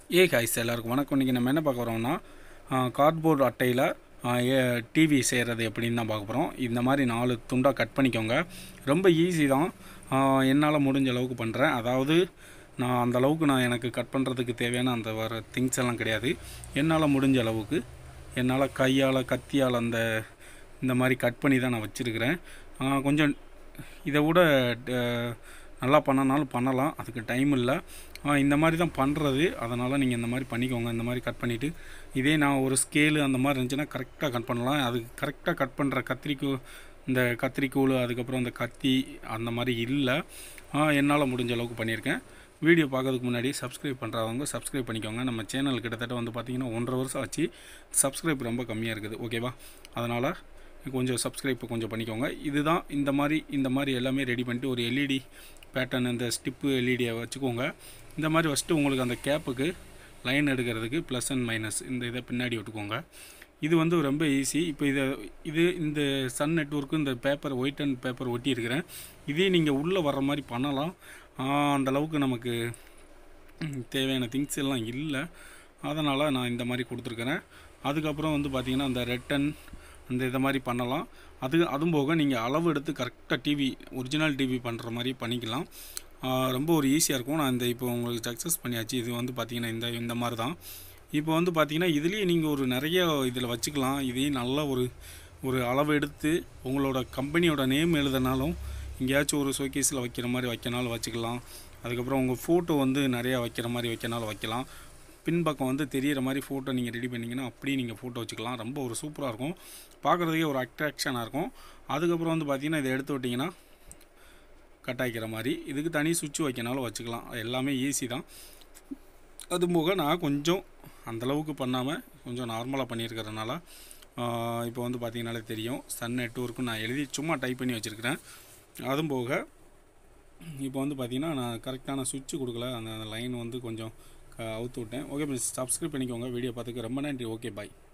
Guys எல்லாருக்கும் வணக்கம். இன்றைக்கி நம்ம என்ன பார்க்க போகிறோம்னா கார்ட்போர்டு அட்டையில் டிவி செய்கிறது எப்படின்னு தான் பார்க்க போகிறோம். இந்த மாதிரி 4 துண்டாக கட் பண்ணிக்கோங்க. ரொம்ப ஈஸி தான். என்னால் முடிஞ்ச அளவுக்கு பண்ணுறேன். அதாவது நான் அந்த அளவுக்கு எனக்கு கட் பண்ணுறதுக்கு தேவையான அந்த வர திங்ஸ் எல்லாம் கிடையாது. என்னால் முடிஞ்ச அளவுக்கு என்னால் கையால் கத்தியால் இந்த மாதிரி கட் பண்ணி தான் நான் வச்சுருக்கிறேன். கொஞ்சம் இதை விட நல்லா பண்ணனாலும் பண்ணலாம், அதுக்கு டைம் இல்லை. இந்த மாதிரி தான் பண்ணுறது. அதனால் நீங்கள் இந்த மாதிரி பண்ணிக்கோங்க. இந்த மாதிரி கட் பண்ணிவிட்டு இதே நான் ஒரு ஸ்கேலு அந்த மாதிரி இருந்துச்சுன்னா கரெக்டாக கட் பண்ணலாம். அதுக்கு கரெக்டாக கட் பண்ணுற இந்த கத்திரிக்கோல் அதுக்கப்புறம் அந்த கத்தி அந்த மாதிரி இல்லை. என்னால் முடிஞ்ச அளவுக்கு பண்ணியிருக்கேன். வீடியோ பார்க்கறதுக்கு முன்னாடி சப்ஸ்கிரைப் பண்ணுறவங்க சப்ஸ்கிரைப் பண்ணிக்கோங்க. நம்ம சேனல் கிட்டத்தட்ட பார்த்திங்கன்னா 1.5 வருஷம் ஆச்சு. சப்ஸ்கிரைப் ரொம்ப கம்மியாக இருக்குது, ஓகேவா? அதனால் கொஞ்சம் சப்ஸ்கிரைப் கொஞ்சம் பண்ணிக்கோங்க. இதுதான் இந்த மாதிரி எல்லாமே ரெடி பண்ணிட்டு ஒரு எல்இடி பேட்டர்ன் இந்த ஸ்டிப்பு எல்இடியை வச்சுக்கோங்க. இந்த மாதிரி ஃபஸ்ட்டு உங்களுக்கு அந்த கேப்புக்கு லைன் எடுக்கிறதுக்கு ப்ளஸ் அண்ட் மைனஸ் இதை பின்னாடி விட்டுக்கோங்க. இது ரொம்ப ஈஸி. இப்போ இந்த சன் நெட்வொர்க்கு இந்த பேப்பர் ஒயிட் அண்ட் பேப்பர் ஒட்டி இருக்கிறேன். இதே நீங்கள் உள்ளே வர்ற மாதிரி பண்ணலாம். அந்தளவுக்கு நமக்கு தேவையான திங்ஸ் எல்லாம் இல்லை. அதனால் நான் இந்த மாதிரி கொடுத்துருக்குறேன். அதுக்கப்புறம் பார்த்திங்கன்னா அந்த ரெட்டன் இதை மாதிரி பண்ணலாம். அதுவும் போக நீங்கள் அளவு எடுத்து கரெக்டாக ஒரிஜினல் டிவி பண்ணுற மாதிரி பண்ணிக்கலாம். ரொம்ப ஒரு ஈஸியாக இருக்கும். நான் இப்போ உங்களுக்கு சக்ஸஸ் பண்ணியாச்சு. இது பார்த்திங்கன்னா இந்த மாதிரி தான். இப்போ பார்த்திங்கன்னா இதுலேயே நீங்கள் ஒரு நிறைய இதில் வச்சுக்கலாம். இதையும் நல்லா ஒரு அளவு எடுத்து உங்களோட கம்பெனியோட நேம் எழுதினாலும் எங்கேயாச்சும் ஒரு ஷோகேஸில் வைக்கிற மாதிரி வைக்கனாலும் வச்சுக்கலாம். அதுக்கப்புறம் உங்கள் ஃபோட்டோ நிறையா வைக்கிற மாதிரி வைக்கனாலும் வைக்கலாம். பின்பக்கம் தெரிகிற மாதிரி ஃபோட்டோ நீங்கள் ரெடி பண்ணிங்கன்னா அப்படியே நீங்கள் ஃபோட்டோ வச்சுக்கலாம். ரொம்ப ஒரு சூப்பராக இருக்கும், பார்க்குறதுக்கே ஒரு அட்ராக்ஷனாக இருக்கும். அதுக்கப்புறம் பார்த்திங்கன்னா இதை எடுத்து விட்டிங்கன்னா கட் ஆகிக்கிற மாதிரி இதுக்கு தனி சுவிட்ச் வைக்கனாலும் வச்சுக்கலாம். எல்லாமே ஈஸி தான். அதுபோக நான் கொஞ்சம் அந்தளவுக்கு பண்ணாமல் கொஞ்சம் நார்மலாக பண்ணியிருக்கிறதுனால இப்போ பார்த்திங்கனாலே தெரியும் சன் நெட்வொர்க்கு நான் எழுதி சும்மா டைப் பண்ணி வச்சுருக்கிறேன். அதுவும் போக இப்போ பார்த்திங்கன்னா நான் கரெக்டான சுவிட்ச் கொடுக்கல. அந்த லைன் கொஞ்சம் அவுத்து விட்டேன். ஓகே, சப்ஸ்கிரைப் பண்ணிக்கோங்க. வீடியோ பார்த்துக்க ரொம்ப நன்றி. ஓகே, பாய்.